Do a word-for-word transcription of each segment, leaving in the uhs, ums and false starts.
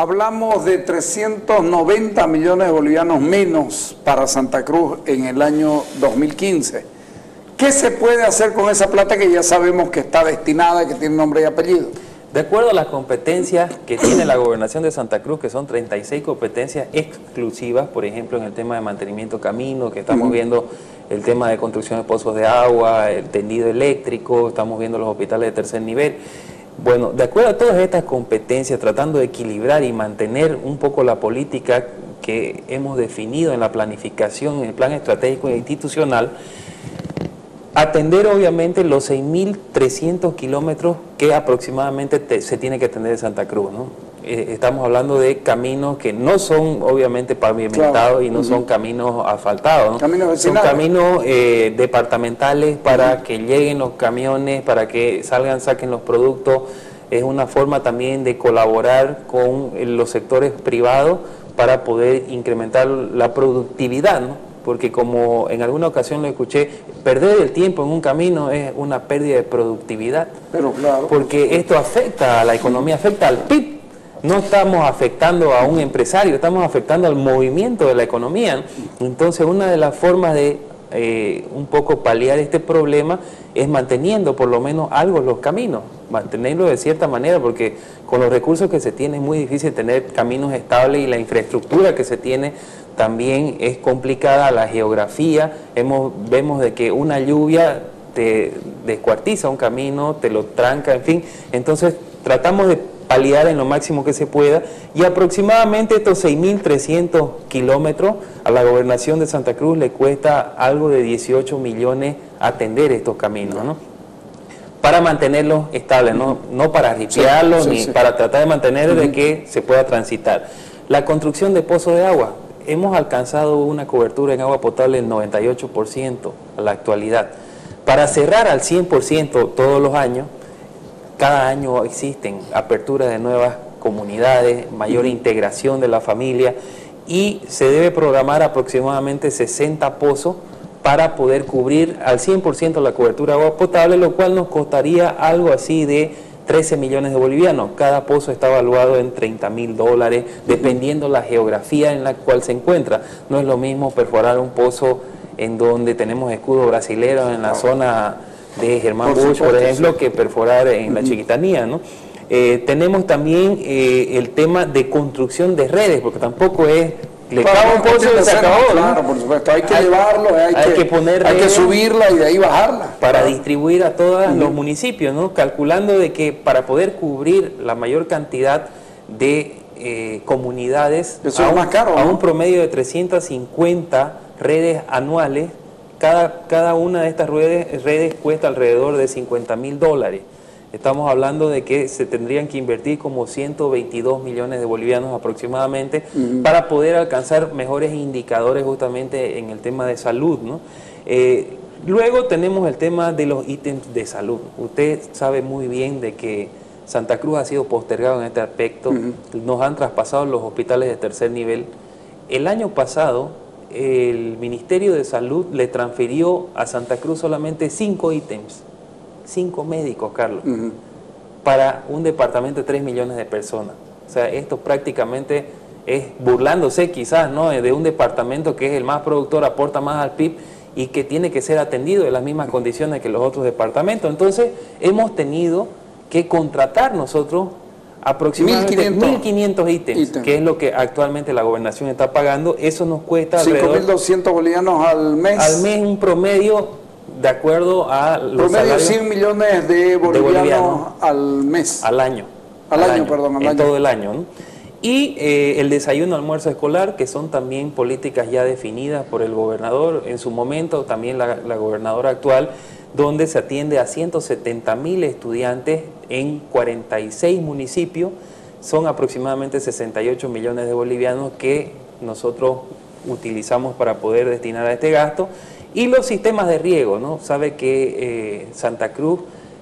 hablamos de trescientos noventa millones de bolivianos menos para Santa Cruz en el año dos mil quince. ¿Qué se puede hacer con esa plata que ya sabemos que está destinada, que tiene nombre y apellido? De acuerdo a las competencias que tiene la Gobernación de Santa Cruz, que son treinta y seis competencias exclusivas, por ejemplo, en el tema de mantenimiento de caminos, que estamos uh-huh. viendo el tema de construcción de pozos de agua, el tendido eléctrico, estamos viendo los hospitales de tercer nivel. Bueno, de acuerdo a todas estas competencias, tratando de equilibrar y mantener un poco la política que hemos definido en la planificación, en el plan estratégico e institucional, atender obviamente los seis mil trescientos kilómetros que aproximadamente te, se tiene que atender de Santa Cruz, ¿no? Eh, estamos hablando de caminos que no son obviamente pavimentados, claro. y no uh-huh. son caminos asfaltados, ¿no? Caminos son caminos eh, departamentales para uh-huh. que lleguen los camiones, para que salgan, saquen los productos. Es una forma también de colaborar con los sectores privados para poder incrementar la productividad, ¿no? Porque como en alguna ocasión lo escuché, perder el tiempo en un camino es una pérdida de productividad. Pero claro. Porque esto afecta a la economía, afecta al P I B. No estamos afectando a un empresario, estamos afectando al movimiento de la economía. Entonces, una de las formas de eh, un poco paliar este problema es manteniendo por lo menos algo los caminos, mantenerlo de cierta manera, porque con los recursos que se tiene es muy difícil tener caminos estables y la infraestructura que se tiene también es complicada, la geografía. Hemos, vemos de que una lluvia te descuartiza un camino, te lo tranca, en fin. Entonces tratamos de paliar en lo máximo que se pueda, y aproximadamente estos seis mil trescientos kilómetros a la Gobernación de Santa Cruz le cuesta algo de dieciocho millones atender estos caminos, ¿no? Para mantenerlos estables, no, no para ripiarlos, sí, sí, ni sí. para tratar de mantener uh-huh. de que se pueda transitar. La construcción de pozos de agua. Hemos alcanzado una cobertura en agua potable del noventa y ocho por ciento a la actualidad. Para cerrar al cien por ciento todos los años, cada año existen aperturas de nuevas comunidades, mayor integración de la familia, y se debe programar aproximadamente sesenta pozos para poder cubrir al cien por ciento la cobertura de agua potable, lo cual nos costaría algo así de trece millones de bolivianos. Cada pozo está evaluado en treinta mil dólares, dependiendo la geografía en la cual se encuentra. No es lo mismo perforar un pozo en donde tenemos escudos brasileños en la zona de Germán Busch, por ejemplo, que perforar en la Chiquitanía, ¿no? Eh, tenemos también eh, el tema de construcción de redes, porque tampoco es le claro, un pozo y se acabó, ¿no? Claro, por supuesto, hay que hay, llevarlo, hay, hay, que, que poner hay que subirla y de ahí bajarla. Para claro. distribuir a todos uh-huh. los municipios, ¿no? Calculando de que para poder cubrir la mayor cantidad de eh, comunidades, Eso a, un, más caro, a ¿no? un promedio de trescientas cincuenta redes anuales, cada, cada una de estas redes, redes cuesta alrededor de cincuenta mil dólares. Estamos hablando de que se tendrían que invertir como ciento veintidós millones de bolivianos aproximadamente uh-huh. para poder alcanzar mejores indicadores justamente en el tema de salud, ¿no? Eh, luego tenemos el tema de los ítems de salud. Usted sabe muy bien de que Santa Cruz ha sido postergado en este aspecto. Uh-huh. Nos han traspasado los hospitales de tercer nivel. El año pasado el Ministerio de Salud le transfirió a Santa Cruz solamente cinco ítems. Cinco médicos, Carlos, uh-huh. para un departamento de tres millones de personas. O sea, esto prácticamente es burlándose quizás, ¿no?, de un departamento que es el más productor, aporta más al P I B y que tiene que ser atendido en las mismas condiciones que los otros departamentos. Entonces, hemos tenido que contratar nosotros aproximadamente mil quinientos ítems, ítems, que es lo que actualmente la gobernación está pagando. Eso nos cuesta alrededor cinco mil doscientos bolivianos al mes. Al mes, un promedio de acuerdo a los promedio cien millones de bolivianos, de bolivianos al mes. Al año. Al, al año, año, perdón, al en año. todo el año, ¿no? Y eh, el desayuno, almuerzo escolar, que son también políticas ya definidas por el gobernador en su momento, también la, la gobernadora actual, donde se atiende a ciento setenta mil estudiantes en cuarenta y seis municipios. Son aproximadamente sesenta y ocho millones de bolivianos que nosotros utilizamos para poder destinar a este gasto. Y los sistemas de riego, ¿no? Sabe que eh, Santa Cruz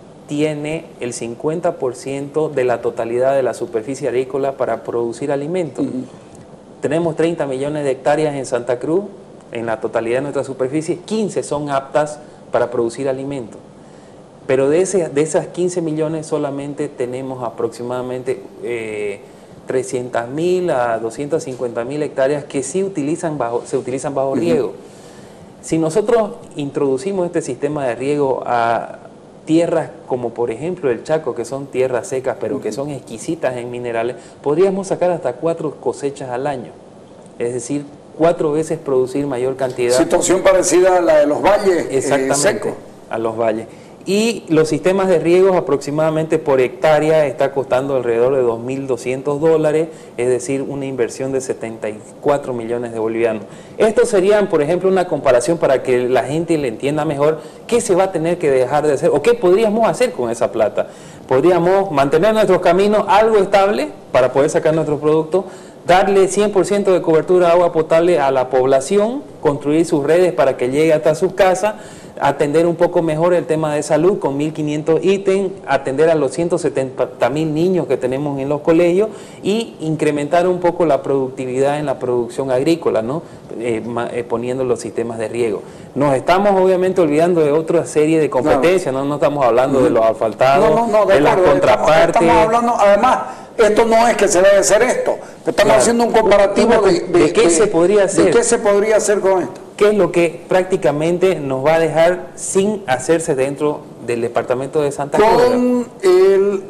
tiene el cincuenta por ciento de la totalidad de la superficie agrícola para producir alimentos. Uh-huh. Tenemos treinta millones de hectáreas en Santa Cruz, en la totalidad de nuestra superficie, quince son aptas para producir alimentos. Pero de, ese, de esas quince millones solamente tenemos aproximadamente eh, trescientas mil a doscientas cincuenta mil hectáreas que sí utilizan bajo, se utilizan bajo riego. Uh-huh. Si nosotros introducimos este sistema de riego a tierras como por ejemplo el Chaco, que son tierras secas pero uh-huh. que son exquisitas en minerales, podríamos sacar hasta cuatro cosechas al año. Es decir, cuatro veces producir mayor cantidad. Situación parecida a la de los valles. Exactamente, eh, secos. A los valles. Y los sistemas de riegos aproximadamente por hectárea está costando alrededor de dos mil doscientos dólares, es decir, una inversión de setenta y cuatro millones de bolivianos. Estos serían, por ejemplo, una comparación para que la gente le entienda mejor qué se va a tener que dejar de hacer o qué podríamos hacer con esa plata. Podríamos mantener nuestros caminos algo estable para poder sacar nuestros productos, darle cien por ciento de cobertura de agua potable a la población, construir sus redes para que llegue hasta sus casas, atender un poco mejor el tema de salud con mil quinientos ítems, atender a los ciento setenta mil niños que tenemos en los colegios y incrementar un poco la productividad en la producción agrícola, ¿no? Eh, eh, poniendo los sistemas de riego. Nos estamos obviamente olvidando de otra serie de competencias, no, no, no estamos hablando de los asfaltados, no, no, no, de, de las contrapartes. Estamos, estamos hablando, además, esto no es que se debe hacer esto, estamos claro. haciendo un comparativo de, de, de qué de, se podría hacer. De qué se podría hacer con esto. ¿Qué es lo que prácticamente nos va a dejar sin hacerse dentro del departamento de Santa Cruz? Con el,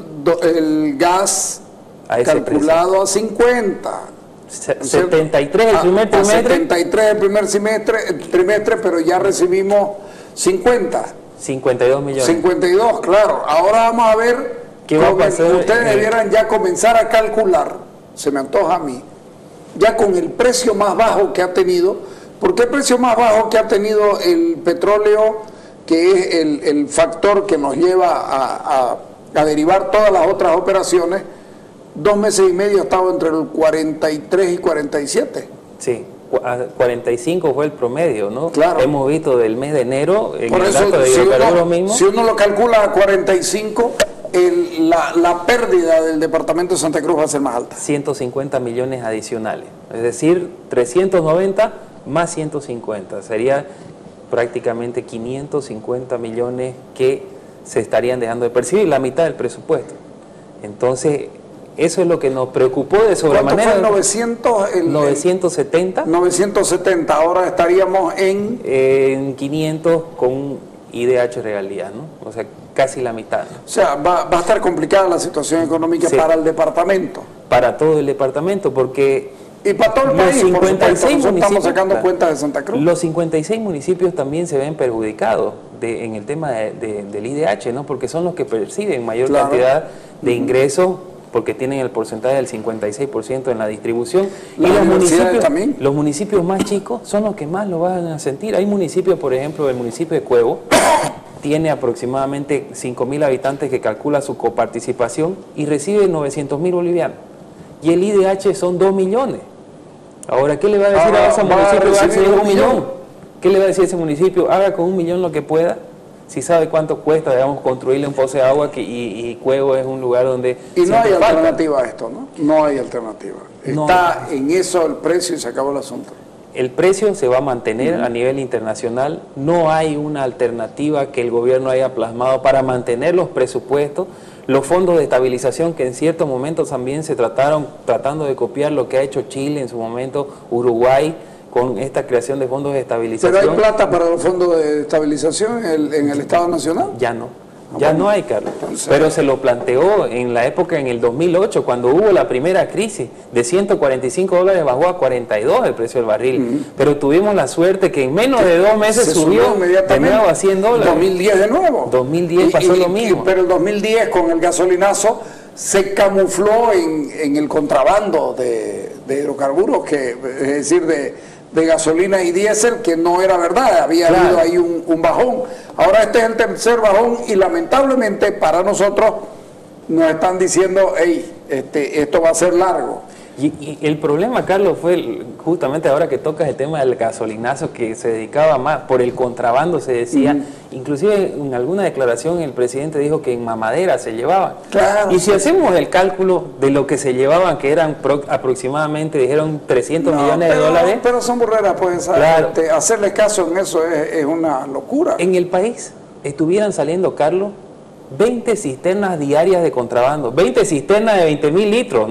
el gas a calculado precio. A cincuenta. setenta y tres el primer a, trimestre. A setenta y tres el primer semestre, el trimestre, pero ya recibimos cincuenta. cincuenta y dos millones. cincuenta y dos, claro. Ahora vamos a ver qué va a pasar. Ustedes eh, debieran ya comenzar a calcular, se me antoja a mí, ya con el precio más bajo que ha tenido. ¿Por qué el precio más bajo que ha tenido el petróleo, que es el, el factor que nos lleva a, a, a derivar todas las otras operaciones? Dos meses y medio ha estado entre el cuarenta y tres y cuarenta y siete. Sí, cuarenta y cinco fue el promedio, ¿no? Claro. Hemos visto del mes de enero, en Por el eso, dato de si uno, mismo. si uno lo calcula a cuarenta y cinco, el, la, la pérdida del departamento de Santa Cruz va a ser más alta. ciento cincuenta millones adicionales, es decir, trescientos noventa más ciento cincuenta, sería prácticamente quinientos cincuenta millones que se estarían dejando de percibir, la mitad del presupuesto. Entonces, eso es lo que nos preocupó de sobremanera. ¿Cuánto fue? novecientos, el, novecientos setenta. novecientos setenta, ahora estaríamos en... En quinientos con I D H regalías, ¿no? O sea, casi la mitad, ¿no? O sea, va, va a estar complicada la situación económica sí. para el departamento. Para todo el departamento, porque... Y para todo el los país, cincuenta y seis por supuesto, estamos sacando claro, cuentas de Santa Cruz. Los cincuenta y seis municipios también se ven perjudicados de, en el tema de, de, del I D H, ¿no? Porque son los que perciben mayor claro. cantidad de ingresos, porque tienen el porcentaje del cincuenta y seis por ciento en la distribución. ¿La y los municipios, también? los municipios más chicos son los que más lo van a sentir. Hay municipios, por ejemplo, el municipio de Cuevo, tiene aproximadamente cinco mil habitantes que calcula su coparticipación y recibe novecientos mil bolivianos. Y el I D H son dos millones. Ahora, ¿qué le va a decir Ahora, a ese va municipio? a Va a decir un millón. millón. ¿Qué le va a decir a ese municipio? Haga con un millón lo que pueda. Si sabe cuánto cuesta, digamos, construirle un pozo de agua que, y, y Cuevo es un lugar donde... Y no hay falta. alternativa a esto, ¿no? No hay alternativa. No. Está en eso el precio y se acabó el asunto. El precio se va a mantener uh-huh. a nivel internacional. No hay una alternativa que el gobierno haya plasmado para mantener los presupuestos. Los fondos de estabilización que en ciertos momentos también se trataron tratando de copiar lo que ha hecho Chile en su momento, Uruguay, con esta creación de fondos de estabilización. ¿Pero hay plata para los fondos de estabilización en el, en el Estado Nacional? Ya no. Ya no hay, Carlos. Pero se lo planteó en la época, en el dos mil ocho, cuando hubo la primera crisis, de ciento cuarenta y cinco dólares bajó a cuarenta y dos el precio del barril. Uh-huh. Pero tuvimos la suerte que en menos de dos meses se subió, subió de nuevo a cien dólares. dos mil diez de nuevo. dos mil diez pasó y, y, lo mismo. Y, pero el dos mil diez con el gasolinazo se camufló en, en el contrabando de, de hidrocarburos, que, es decir, de... de gasolina y diésel, que no era verdad, había claro. habido ahí un, un bajón. Ahora este es el tercer bajón y lamentablemente para nosotros nos están diciendo, hey, este, esto va a ser largo. Y, y el problema, Carlos, fue justamente ahora que tocas el tema del gasolinazo, que se dedicaba más por el contrabando, se decía, uh-huh. inclusive en alguna declaración el presidente dijo que en mamadera se llevaban. Claro, y si hacemos el cálculo de lo que se llevaban, que eran pro, aproximadamente, dijeron trescientos no, millones pero, de dólares. Pero son burreras, pues, claro. este, hacerles caso en eso es, es una locura. En el país estuvieran saliendo, Carlos, veinte cisternas diarias de contrabando, veinte cisternas de veinte mil litros, ¿no?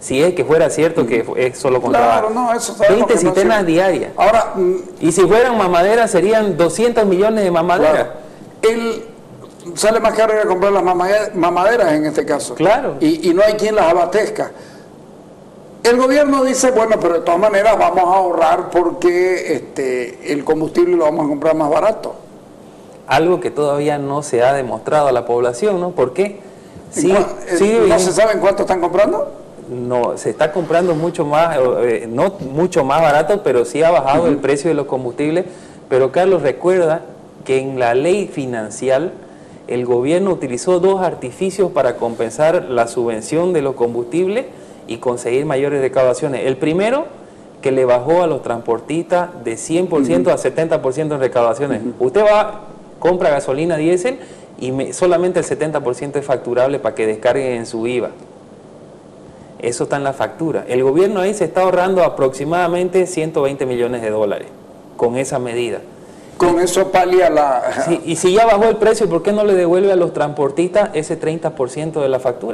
si es que fuera cierto que es solo con claro, trabajo. No, eso veinte cisternas no diarias. Ahora, y si fueran mamaderas serían doscientos millones de mamaderas. Claro. Él sale más caro ir a comprar las mamaderas en este caso. Claro. Y, y no hay quien las abastezca. El gobierno dice, bueno, pero de todas maneras vamos a ahorrar porque este, el combustible lo vamos a comprar más barato. Algo que todavía no se ha demostrado a la población, ¿no? ¿Por qué? Sí, sí, ¿No se sabe en cuánto están comprando? No, se está comprando mucho más, eh, no mucho más barato, pero sí ha bajado uh-huh. el precio de los combustibles. Pero Carlos, recuerda que en la ley financiera el gobierno utilizó dos artificios para compensar la subvención de los combustibles y conseguir mayores recaudaciones. El primero, que le bajó a los transportistas de cien por ciento uh-huh. a setenta por ciento en recaudaciones. Uh-huh. Usted va, compra gasolina diésel y me, solamente el setenta por ciento es facturable para que descarguen en su I V A. Eso está en la factura. El gobierno ahí se está ahorrando aproximadamente ciento veinte millones de dólares con esa medida. Con eso palia la... Sí, y si ya bajó el precio, ¿por qué no le devuelve a los transportistas ese treinta por ciento de la factura?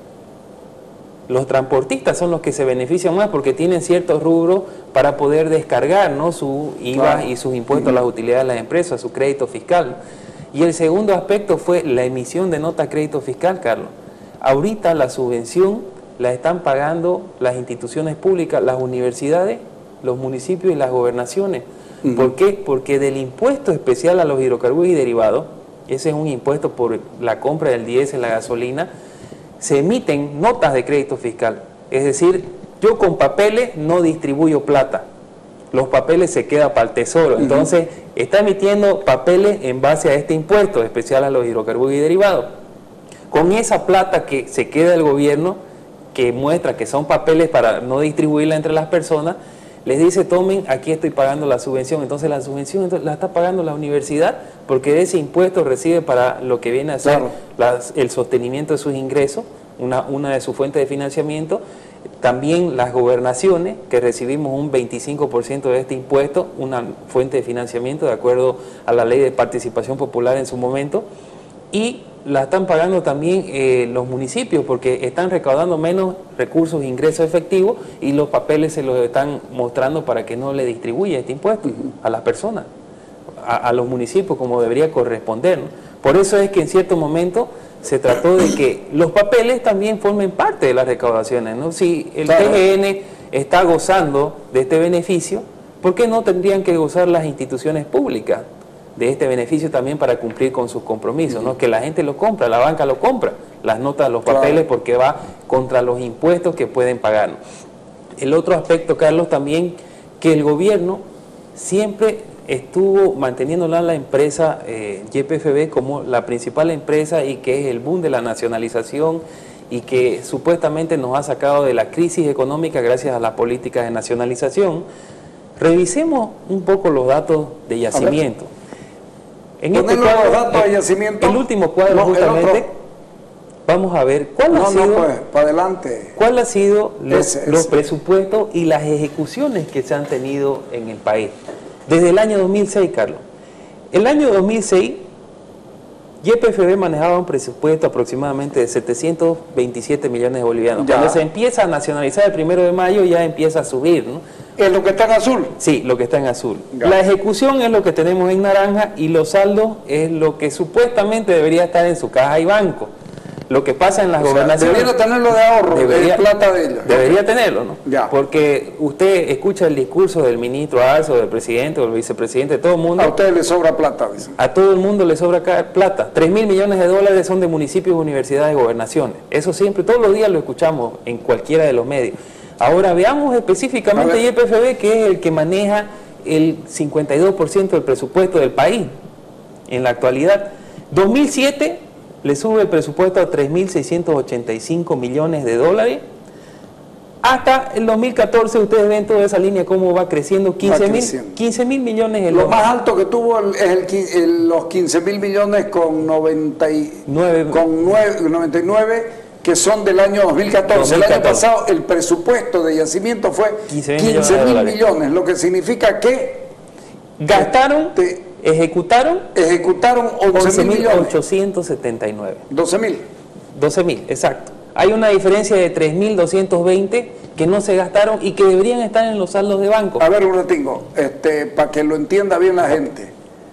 Los transportistas son los que se benefician más porque tienen ciertos rubros para poder descargar, ¿no?, su I V A claro. y sus impuestos uh-huh. a las utilidades de las empresas, su crédito fiscal. Y el segundo aspecto fue la emisión de nota de crédito fiscal, Carlos. Ahorita la subvención la están pagando las instituciones públicas, las universidades, los municipios y las gobernaciones. Uh-huh. ¿Por qué? Porque del impuesto especial a los hidrocarburos y derivados, ese es un impuesto por la compra del diésel, la gasolina, se emiten notas de crédito fiscal. Es decir, yo con papeles no distribuyo plata. Los papeles se quedan para el tesoro. Uh-huh. Entonces, está emitiendo papeles en base a este impuesto especial a los hidrocarburos y derivados. Con esa plata que se queda el gobierno, que muestra que son papeles para no distribuirla entre las personas, les dice, tomen, aquí estoy pagando la subvención. Entonces la subvención la está pagando la universidad porque de ese impuesto recibe para lo que viene a ser claro. las, el sostenimiento de sus ingresos, una, una de sus fuentes de financiamiento. También las gobernaciones, que recibimos un veinticinco por ciento de este impuesto, una fuente de financiamiento de acuerdo a la ley de participación popular en su momento. Y la están pagando también eh, los municipios porque están recaudando menos recursos e ingresos efectivos y los papeles se los están mostrando para que no le distribuya este impuesto uh-huh. a las personas, a, a los municipios como debería corresponder, ¿no? Por eso es que en cierto momento se trató de que los papeles también formen parte de las recaudaciones, ¿no? Si el claro. T G N está gozando de este beneficio, ¿por qué no tendrían que gozar las instituciones públicas de este beneficio también para cumplir con sus compromisos, ¿no? Que la gente lo compra, la banca lo compra, las notas, los papeles, claro. porque va contra los impuestos que pueden pagar. El otro aspecto, Carlos, también que el gobierno siempre estuvo manteniéndola la empresa eh, Y P F B como la principal empresa y que es el boom de la nacionalización y que supuestamente nos ha sacado de la crisis económica gracias a las políticas de nacionalización. Revisemos un poco los datos de yacimiento. En este cuadro, los datos de yacimiento. El último cuadro no, justamente, vamos a ver cuál no, ha sido, no, pues, para adelante. cuál ha sido los, ese, ese. los presupuestos y las ejecuciones que se han tenido en el país. Desde el año dos mil seis, Carlos. El año dos mil seis, Y P F B manejaba un presupuesto aproximadamente de setecientos veintisiete millones de bolivianos. Ya. Cuando se empieza a nacionalizar el primero de mayo ya empieza a subir, ¿no? ¿Es lo que está en azul? Sí, lo que está en azul. Ya. La ejecución es lo que tenemos en naranja y los saldos es lo que supuestamente debería estar en su caja y banco. Lo que pasa en las o sea, gobernaciones... Debería tenerlo de ahorro, debería, de plata de ellos. Debería tenerlo, ¿no? Ya. Porque usted escucha el discurso del ministro Arce, del presidente o del vicepresidente, todo el mundo... A usted le sobra plata, dicen. A todo el mundo le sobra plata. tres mil millones de dólares son de municipios, universidades y gobernaciones. Eso siempre, todos los días lo escuchamos en cualquiera de los medios. Ahora veamos específicamente Y P F B, que es el que maneja el cincuenta y dos por ciento del presupuesto del país en la actualidad. dos mil siete le sube el presupuesto a tres mil seiscientos ochenta y cinco millones de dólares. Hasta el dos mil catorce ustedes ven toda esa línea cómo va creciendo, quince mil millones. El Lo más alto que tuvo el, es el, el, los quince mil millones con noventa y nueve, con nueve, noventa y nueve que son del año dos mil catorce. dos mil catorce. El año pasado el presupuesto de yacimiento fue quince mil millones, lo que significa que gastaron, te, ejecutaron, ejecutaron once mil millones. ochocientos setenta y nueve. doce mil. doce mil, exacto. hay una diferencia de tres mil doscientos veinte que no se gastaron y que deberían estar en los saldos de banco. A ver, un ratingo, este, para que lo entienda bien la gente.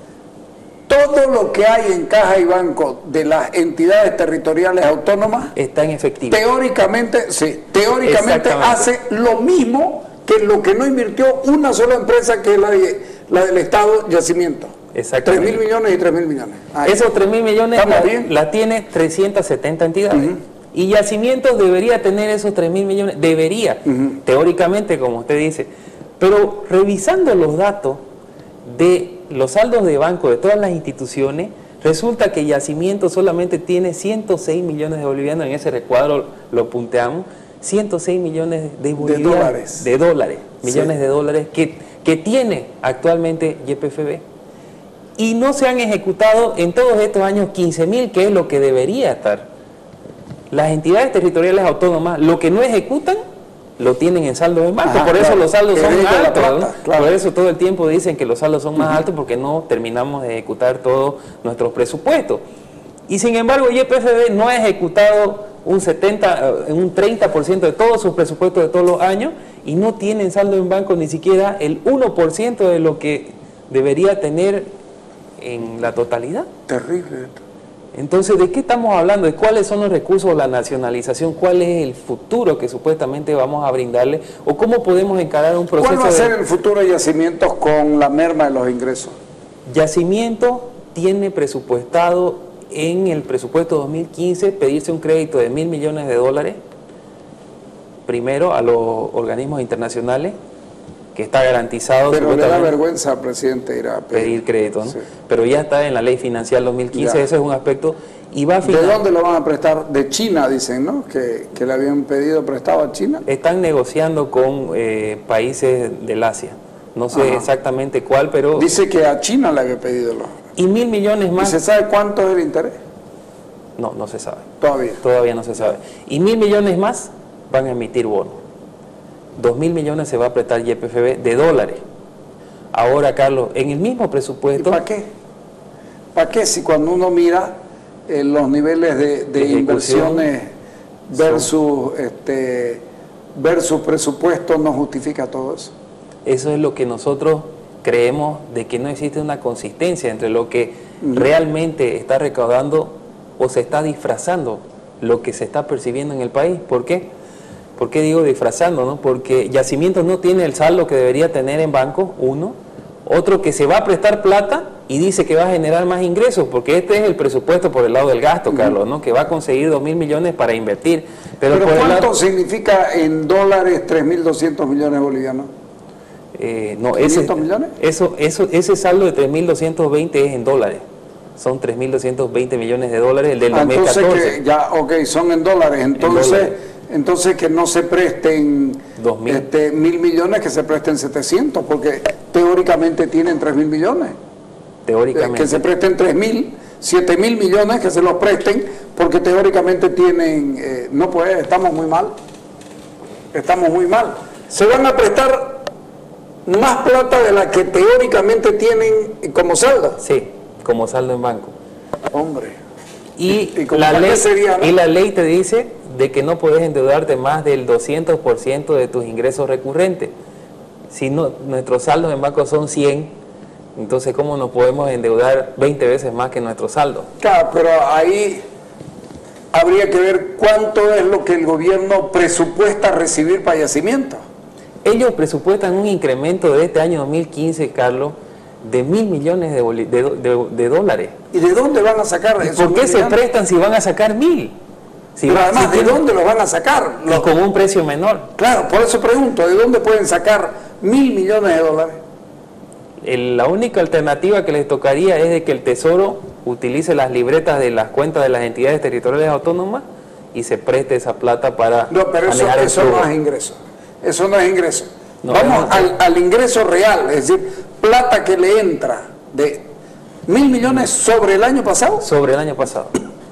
Todo lo que hay en caja y banco de las entidades territoriales autónomas está en efectivo. Teóricamente, sí, teóricamente hace lo mismo que lo que no invirtió una sola empresa, que es la, de, la del Estado, Yacimiento. Exactamente. tres mil millones y tres mil millones. Ahí. Esos tres mil millones la, la tiene trescientas setenta entidades. Uh-huh. Y Yacimientos debería tener esos tres mil millones, debería, uh-huh. teóricamente, como usted dice. Pero revisando los datos de los saldos de banco de todas las instituciones, resulta que Yacimientos solamente tiene ciento seis millones de bolivianos, en ese recuadro lo punteamos, ciento seis millones de bolivianos, de dólares, de dólares millones sí. de dólares que, que tiene actualmente Y P F B. Y no se han ejecutado en todos estos años quince mil, que es lo que debería estar. Las entidades territoriales autónomas, lo que no ejecutan, lo tienen en saldo en banco. Ajá, por eso claro. los saldos son más altos. Plata, claro. Por eso todo el tiempo dicen que los saldos son más uh-huh. altos, porque no terminamos de ejecutar todos nuestros presupuestos. Y sin embargo, Y P F B no ha ejecutado un setenta, un treinta por ciento de todos sus presupuestos de todos los años y no tienen saldo en banco ni siquiera el uno por ciento de lo que debería tener en la totalidad. Terrible. Entonces, ¿de qué estamos hablando? ¿De cuáles son los recursos de la nacionalización? ¿Cuál es el futuro que supuestamente vamos a brindarle? ¿O cómo podemos encarar un proceso? ¿Cuál va a ser de... el futuro de Yacimientos con la merma de los ingresos? Yacimiento tiene presupuestado en el presupuesto dos mil quince pedirse un crédito de mil millones de dólares, primero a los organismos internacionales, que está garantizado. Pero le da vergüenza, presidente, ir a pedir, pedir crédito, ¿no? Sí. Pero ya está en la ley financiera dos mil quince, ya. Ese es un aspecto. Y va a ¿De dónde lo van a prestar? De China, dicen, ¿no? Que, que le habían pedido prestado a China. Están negociando con eh, países del Asia. No sé Ajá. exactamente cuál, pero... Dice que a China le había pedido los... Y mil millones más... ¿Y se sabe cuánto es el interés? No, no se sabe. Todavía. Todavía no se sabe. Y mil millones más van a emitir bonos. Dos mil millones se va a prestar Y P F B de dólares. Ahora, Carlos, en el mismo presupuesto... ¿Para qué? ¿Para qué si cuando uno mira eh, los niveles de, de inversiones versus, este, versus presupuesto no justifica todo eso? Eso es lo que nosotros creemos, de que no existe una consistencia entre lo que uh-huh. realmente está recaudando o se está disfrazando lo que se está percibiendo en el país. ¿Por qué? ¿Por qué digo disfrazando? ¿no? Porque Yacimientos no tiene el saldo que debería tener en banco, uno. Otro, que se va a prestar plata y dice que va a generar más ingresos, porque este es el presupuesto por el lado del gasto, uh-huh. Carlos, ¿no? Que va a conseguir dos mil millones para invertir. Pero, ¿Pero por cuánto el lado... significa en dólares tres mil doscientos millones bolivianos? Eh, no, ese, millones? Eso, eso, ese saldo de tres mil doscientos veinte es en dólares. Son tres mil doscientos veinte millones de dólares el del ah, dos mil catorce. Entonces, que ya, ok, son en dólares. Entonces, en dólares. entonces que no se presten este, mil millones, que se presten setecientos, porque teóricamente tienen tres mil millones. Teóricamente. Que se presten tres mil, siete mil millones, que se los presten, porque teóricamente tienen... Eh, no, pues, estamos muy mal. Estamos muy mal. Se van a prestar más plata de la que teóricamente tienen como saldo. Sí, como saldo en banco. Hombre. Y, ¿Y, y la, ley, sería, ¿no? y la ley te dice de que no puedes endeudarte más del doscientos por ciento de tus ingresos recurrentes. Si no, nuestros saldos en banco son cien, entonces ¿cómo nos podemos endeudar veinte veces más que nuestro saldo? Claro, pero ahí habría que ver cuánto es lo que el gobierno presupuesta recibir para Yacimiento. Ellos presupuestan un incremento de este año dos mil quince, Carlos, de mil millones de, de, de, de dólares. ¿Y de dónde van a sacar esos ¿Por qué se prestan si van a sacar mil? Si Pero va, además, si ¿de dónde los van a sacar? Y con un precio menor. Claro, por eso pregunto, ¿de dónde pueden sacar mil millones de dólares? El, la única alternativa que les tocaría es de que el Tesoro utilice las libretas de las cuentas de las entidades territoriales autónomas y se preste esa plata para No, pero eso, eso no es ingreso. Eso no es ingreso. No, Vamos no, al, al ingreso real, es decir, plata que le entra de mil millones sobre el año pasado. Sobre el año pasado.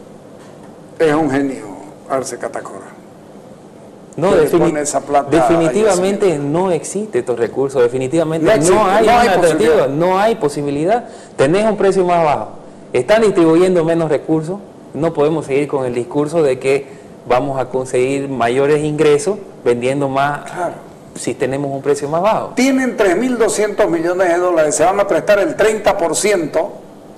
Es un genio, Arce Catacora. No, defini esa plata definitivamente no existe estos recursos, definitivamente no, existe, no hay no una hay alternativa, no hay posibilidad. Tenés un precio más bajo, están distribuyendo menos recursos, no podemos seguir con el discurso de que vamos a conseguir mayores ingresos vendiendo más, claro, si tenemos un precio más bajo. Tienen tres mil doscientos millones de dólares, se van a prestar el treinta por ciento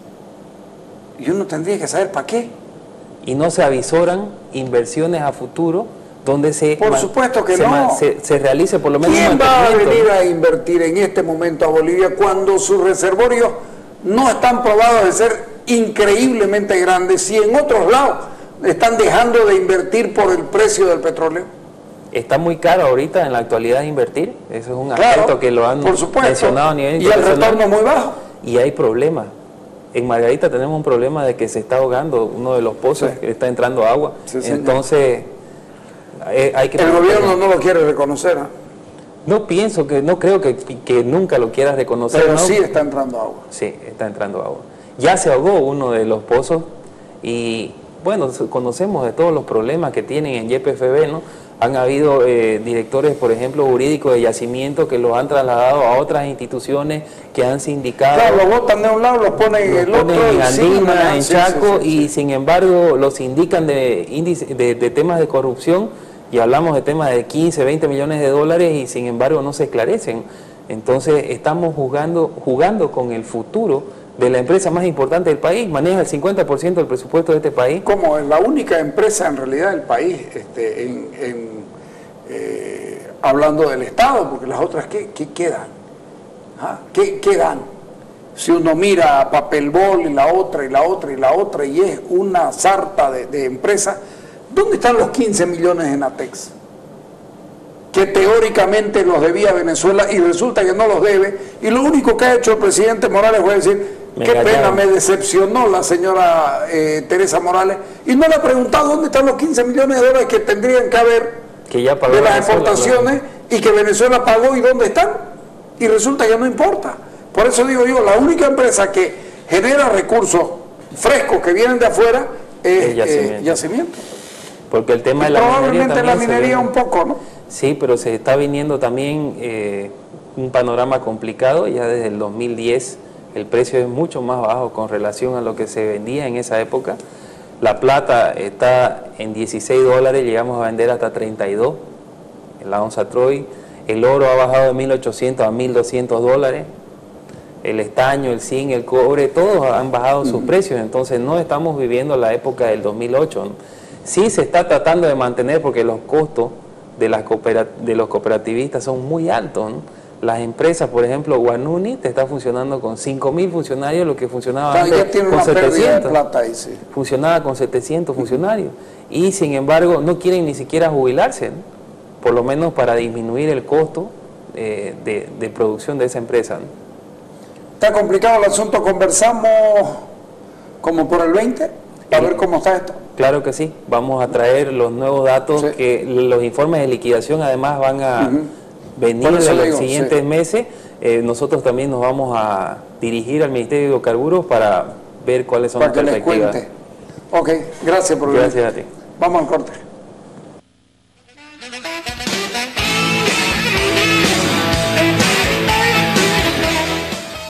y uno tendría que saber para qué. Y no se avisoran inversiones a futuro donde se, por supuesto que se, no. se, se realice por lo menos ¿Quién un va a venir a invertir en este momento a Bolivia cuando sus reservorios no están probados de ser increíblemente grandes, si en otros lados están dejando de invertir por el precio del petróleo? Está muy caro ahorita en la actualidad invertir, eso es un Claro, aspecto que lo han por supuesto, mencionado a nivel y el internacional. retorno muy bajo. Y hay problemas. En Margarita tenemos un problema de que se está ahogando uno de los pozos, Sí. que está entrando agua. Sí, señor. Entonces, eh, hay que... El gobierno no lo quiere reconocer, ¿eh? No pienso que, no creo que, que nunca lo quieras reconocer. Pero ¿no? sí está entrando agua. Sí, está entrando agua. Ya se ahogó uno de los pozos y, bueno, conocemos de todos los problemas que tienen en Y P F B, ¿no? Han habido eh, directores, por ejemplo, jurídicos de yacimiento que los han trasladado a otras instituciones que han sindicado. Claro, los botan de un lado, los ponen en el Los otro. ponen en y siguen Andina, manejando. en Sí, Chaco, sí, sí, y sí. sin embargo los indican de, índice, de, de temas de corrupción, y hablamos de temas de quince, veinte millones de dólares, y sin embargo no se esclarecen. Entonces estamos jugando, jugando con el futuro de la empresa más importante del país, maneja el cincuenta por ciento del presupuesto de este país. Como la única empresa en realidad del país, este, en, en, eh, hablando del Estado, porque las otras, ¿qué, qué quedan? ¿Ah? ¿Qué, ¿Qué dan? Si uno mira a Papelbol y la otra y la otra y la otra y es una sarta de, de empresas, ¿dónde están los quince millones en Natex? Que teóricamente los debía Venezuela y resulta que no los debe, y lo único que ha hecho el presidente Morales fue decir, Me qué pena, engañaron. me decepcionó la señora eh, Teresa Morales, y no le ha preguntado dónde están los quince millones de dólares que tendrían que haber Que ya pagó de las Venezuela, exportaciones y que Venezuela pagó, y dónde están, y resulta que no importa. Por eso digo yo, la única empresa que genera recursos frescos que vienen de afuera es El yacimiento. eh, yacimiento. Porque el tema Y de la minería probablemente la también se minería viene- un poco, ¿no? Sí, pero se está viniendo también eh, un panorama complicado. Ya desde el dos mil diez el precio es mucho más bajo con relación a lo que se vendía en esa época. La plata está en dieciséis dólares, llegamos a vender hasta treinta y dos en la onza Troy. El oro ha bajado de mil ochocientos a mil doscientos dólares. El estaño, el zinc, el cobre, todos han bajado sus precios. Entonces no estamos viviendo la época del dos mil ocho, ¿no? Sí se está tratando de mantener porque los costos de, las coopera- de los cooperativistas son muy altos, ¿no? Las empresas, por ejemplo, Guanuni te está funcionando con cinco mil funcionarios, lo que funcionaba Claro, antes ya tiene con una pérdida de setecientos. plata ahí, sí. Funcionaba con setecientos funcionarios. Y sin embargo no quieren ni siquiera jubilarse, ¿no? Por lo menos para disminuir el costo eh, de, de producción de esa empresa, ¿no? Está complicado el asunto, conversamos como por el veinte, a ver cómo está esto. Claro que sí, vamos a traer los nuevos datos, Sí. que los informes de liquidación además van a Ujú. venir Por eso en los digo, siguientes sí. meses. Eh, nosotros también nos vamos a dirigir al Ministerio de Hidrocarburos para ver cuáles son Para que las les perspectivas. cuente. Ok, gracias por venir. Gracias a ti. Vamos al corte.